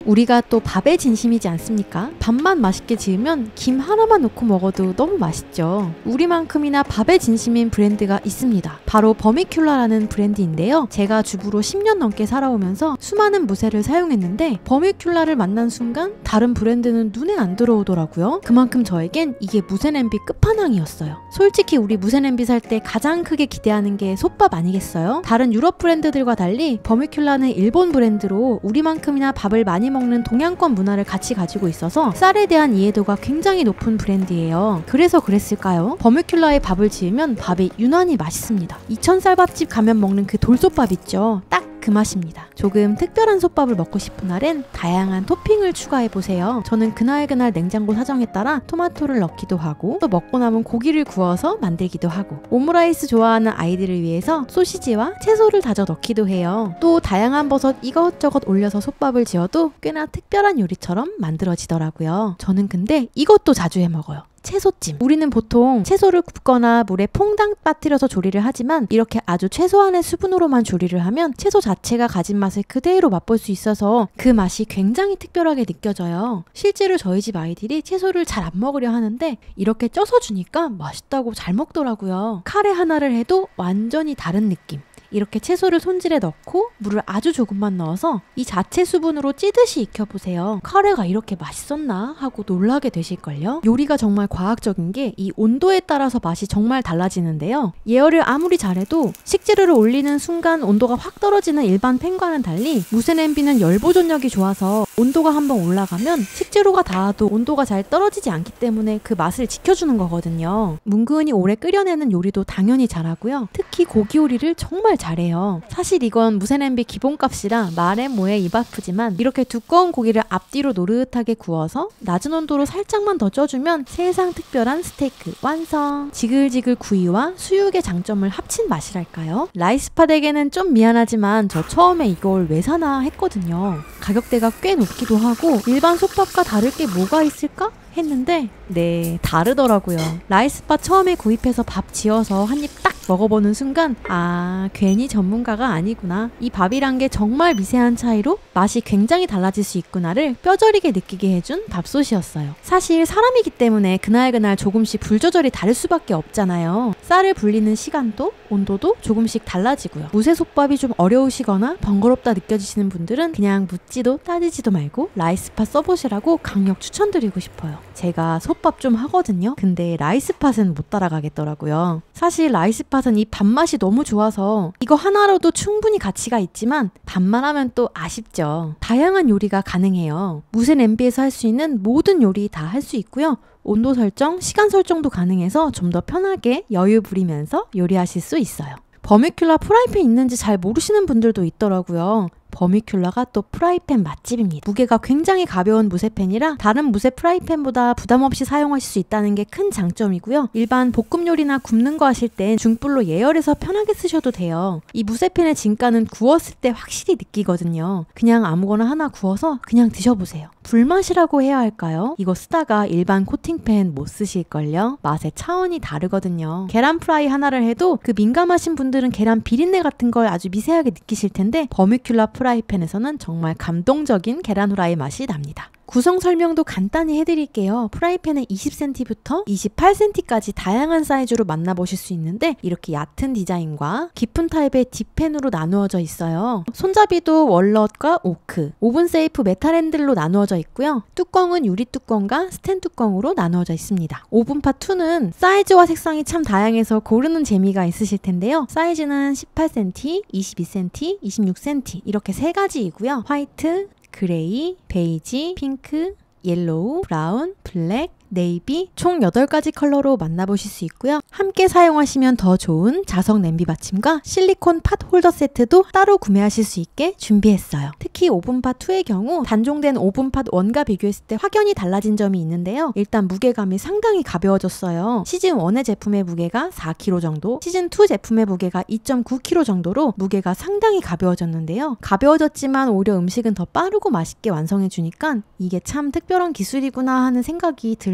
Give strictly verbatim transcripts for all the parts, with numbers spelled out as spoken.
우리가 또 밥에 진심이지 않습니까? 밥만 맛있게 지으면 김 하나만 넣고 먹어도 너무 맛있죠. 우리만큼이나 밥에 진심인 브랜드가 있습니다. 바로 버미큘라라는 브랜드인데요. 제가 주부로 십 년 넘게 살아오면서 수많은 무쇠를 사용했는데 버미큘라를 만난 순간 다른 브랜드는 눈에 안 들어오더라고요. 그만큼 저에겐 이게 무쇠 냄비 끝판왕이었어요. 솔직히 우리 무쇠 냄비 살 때 가장 크게 기대하는 게 솥밥 아니겠어요? 다른 유럽 브랜드들과 달리 버미큘라는 일본 브랜드로 우리만큼이나 밥을 많이 먹는 동양권 문화를 같이 가지고 있어서 쌀에 대한 이해도가 굉장히 높은 브랜드예요. 그래서 그랬을까요? 버미큘라에 밥을 지으면 밥이 유난히 맛있습니다. 이천 쌀밥집 가면 먹는 그 돌솥밥 있죠? 딱 그 맛입니다. 조금 특별한 솥밥을 먹고 싶은 날엔 다양한 토핑을 추가해보세요. 저는 그날그날 냉장고 사정에 따라 토마토를 넣기도 하고 또 먹고 남은 고기를 구워서 만들기도 하고 오므라이스 좋아하는 아이들을 위해서 소시지와 채소를 다져 넣기도 해요. 또 다양한 버섯 이것저것 올려서 솥밥을 지어도 꽤나 특별한 요리처럼 만들어지더라고요. 저는 근데 이것도 자주 해먹어요. 채소찜. 우리는 보통 채소를 굽거나 물에 퐁당 빠뜨려서 조리를 하지만 이렇게 아주 최소한의 수분으로만 조리를 하면 채소 자체가 가진 맛을 그대로 맛볼 수 있어서 그 맛이 굉장히 특별하게 느껴져요. 실제로 저희 집 아이들이 채소를 잘 안 먹으려 하는데 이렇게 쪄서 주니까 맛있다고 잘 먹더라고요. 카레 하나를 해도 완전히 다른 느낌. 이렇게 채소를 손질해 넣고 물을 아주 조금만 넣어서 이 자체 수분으로 찌듯이 익혀보세요. 카레가 이렇게 맛있었나 하고 놀라게 되실걸요. 요리가 정말 과학적인 게 이 온도에 따라서 맛이 정말 달라지는데요. 예열을 아무리 잘해도 식재료를 올리는 순간 온도가 확 떨어지는 일반 팬과는 달리 무쇠 냄비는 열 보존력이 좋아서 온도가 한번 올라가면 식재료가 닿아도 온도가 잘 떨어지지 않기 때문에 그 맛을 지켜주는 거거든요. 뭉근히 오래 끓여내는 요리도 당연히 잘하고요. 특히 고기 요리를 정말 잘해요. 사실 이건 무쇠 냄비 기본값이라 말해 뭐해 입 아프지만 이렇게 두꺼운 고기를 앞뒤로 노릇하게 구워서 낮은 온도로 살짝만 더 쪄주면 세상 특별한 스테이크 완성! 지글지글 구이와 수육의 장점을 합친 맛이랄까요? 라이스팟 댁에는 좀 미안하지만 저 처음에 이걸 왜 사나 했거든요. 가격대가 꽤 높기도 하고 일반 솥밥과 다를 게 뭐가 있을까? 했는데 네 다르더라고요. 라이스팟 처음에 구입해서 밥 지어서 한 입 딱 먹어보는 순간 아 괜히 전문가가 아니구나. 이 밥이란 게 정말 미세한 차이로 맛이 굉장히 달라질 수 있구나를 뼈저리게 느끼게 해준 밥솥이었어요. 사실 사람이기 때문에 그날그날 조금씩 불 조절이 다를 수밖에 없잖아요. 쌀을 불리는 시간도 온도도 조금씩 달라지고요. 무쇠 솥밥이 좀 어려우시거나 번거롭다 느껴지시는 분들은 그냥 묻지도 따지지도 말고 라이스팟 써보시라고 강력 추천드리고 싶어요. 제가 솥밥 좀 하거든요. 근데 라이스팟은 못 따라가겠더라고요. 사실 라이스팟은 이 밥맛이 너무 좋아서 이거 하나로도 충분히 가치가 있지만 밥만 하면 또 아쉽죠. 다양한 요리가 가능해요. 무쇠 냄비에서 할 수 있는 모든 요리 다 할 수 있고요. 온도 설정, 시간 설정도 가능해서 좀 더 편하게 여유 부리면서 요리하실 수 있어요. 버미큘라 프라이팬 있는지 잘 모르시는 분들도 있더라고요. 버미큘라가 또 프라이팬 맛집입니다. 무게가 굉장히 가벼운 무쇠팬이라 다른 무쇠 프라이팬보다 부담 없이 사용하실 수 있다는 게 큰 장점이고요. 일반 볶음 요리나 굽는 거 하실 땐 중불로 예열해서 편하게 쓰셔도 돼요. 이 무쇠팬의 진가는 구웠을 때 확실히 느끼거든요. 그냥 아무거나 하나 구워서 그냥 드셔보세요. 불맛이라고 해야 할까요? 이거 쓰다가 일반 코팅팬 못 쓰실걸요? 맛의 차원이 다르거든요. 계란 프라이 하나를 해도 그 민감하신 분들은 계란 비린내 같은 걸 아주 미세하게 느끼실 텐데 버미큘라 프라이팬에서는 정말 감동적인 계란 후라이 맛이 납니다. 구성 설명도 간단히 해드릴게요. 프라이팬은 이십 센티미터부터 이십팔 센티미터까지 다양한 사이즈로 만나보실 수 있는데 이렇게 얕은 디자인과 깊은 타입의 딥팬으로 나누어져 있어요. 손잡이도 월넛과 오크, 오븐 세이프 메탈 핸들로 나누어져 있고요. 뚜껑은 유리 뚜껑과 스텐 뚜껑으로 나누어져 있습니다. 오븐팟 이는 사이즈와 색상이 참 다양해서 고르는 재미가 있으실 텐데요. 사이즈는 십팔 센티미터, 이십이 센티미터, 이십육 센티미터 이렇게 세 가지이고요. 화이트, 그레이, 베이지, 핑크, 옐로우, 브라운, 블랙, 네이비 총 여덟 가지 컬러로 만나보실 수 있고요. 함께 사용하시면 더 좋은 자석 냄비 받침과 실리콘 팟 홀더 세트도 따로 구매하실 수 있게 준비했어요. 특히 오븐팟 이의 경우 단종된 오븐팟 일과 비교했을 때 확연히 달라진 점이 있는데요. 일단 무게감이 상당히 가벼워졌어요. 시즌 일의 제품의 무게가 사 킬로그램 정도, 시즌 이 제품의 무게가 이 점 구 킬로그램 정도로 무게가 상당히 가벼워졌는데요. 가벼워졌지만 오히려 음식은 더 빠르고 맛있게 완성해주니까 이게 참 특별한 기술이구나 하는 생각이 들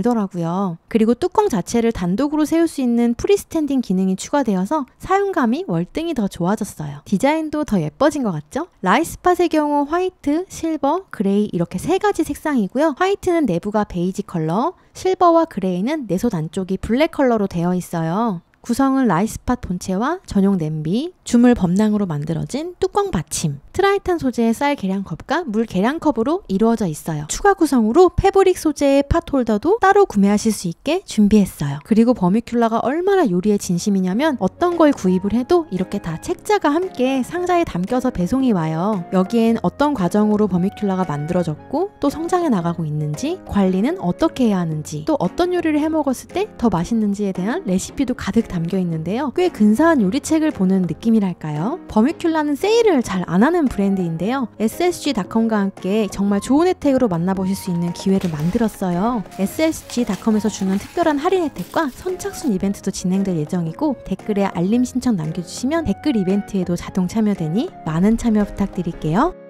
들더라고요. 그리고 뚜껑 자체를 단독으로 세울 수 있는 프리스탠딩 기능이 추가되어서 사용감이 월등히 더 좋아졌어요. 디자인도 더 예뻐진 것 같죠? 라이스팟의 경우 화이트, 실버, 그레이 이렇게 세 가지 색상이고요. 화이트는 내부가 베이지 컬러, 실버와 그레이는 내솥 안쪽이 블랙 컬러로 되어 있어요. 구성은 라이스팟 본체와 전용 냄비, 주물 범랑으로 만들어진 뚜껑 받침, 트라이탄 소재의 쌀 계량컵과 물 계량컵으로 이루어져 있어요. 추가 구성으로 패브릭 소재의 팟홀더도 따로 구매하실 수 있게 준비했어요. 그리고 버미큘라가 얼마나 요리에 진심이냐면 어떤 걸 구입을 해도 이렇게 다 책자가 함께 상자에 담겨서 배송이 와요. 여기엔 어떤 과정으로 버미큘라가 만들어졌고 또 성장해 나가고 있는지, 관리는 어떻게 해야 하는지, 또 어떤 요리를 해 먹었을 때 더 맛있는지에 대한 레시피도 가득 담겨 있는데요. 꽤 근사한 요리책을 보는 느낌이랄까요? 버미큘라는 세일을 잘 안 하는 브랜드인데요. 에스에스지닷컴과 함께 정말 좋은 혜택으로 만나보실 수 있는 기회를 만들었어요. 에스에스지닷컴에서 주는 특별한 할인 혜택과 선착순 이벤트도 진행될 예정이고 댓글에 알림 신청 남겨주시면 댓글 이벤트에도 자동 참여되니 많은 참여 부탁드릴게요.